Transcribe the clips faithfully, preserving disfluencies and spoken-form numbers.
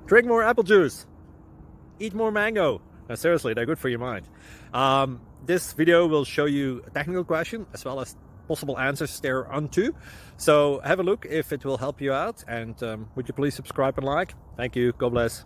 Drink more apple juice. Eat more mango. No, seriously, they're good for your mind. Um, this video will show you a technical question as well as possible answers thereunto. So have a look if it will help you out, and um, would you please subscribe and like? Thank you. God bless.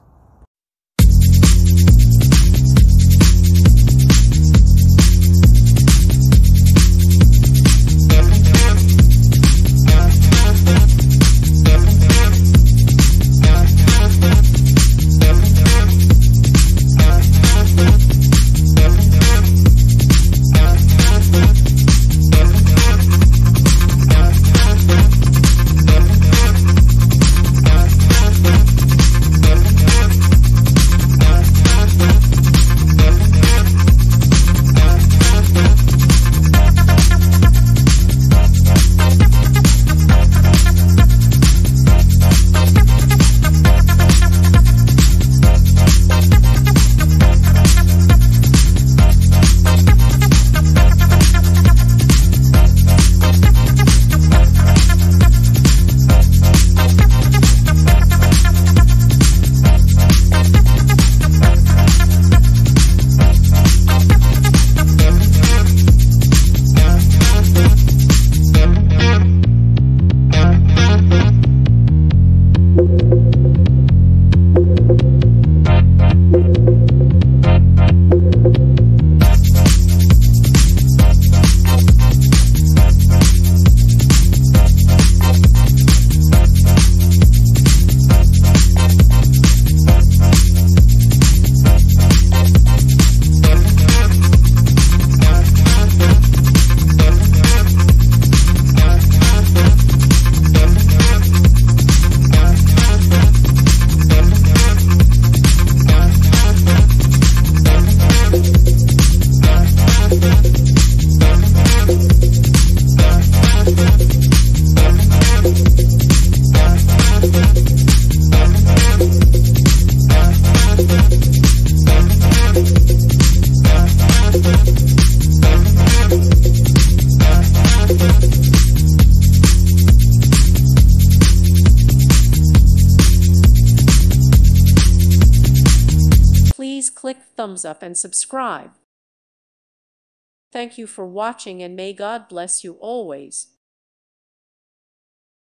Please click thumbs up and subscribe. Thank you for watching, and may God bless you always.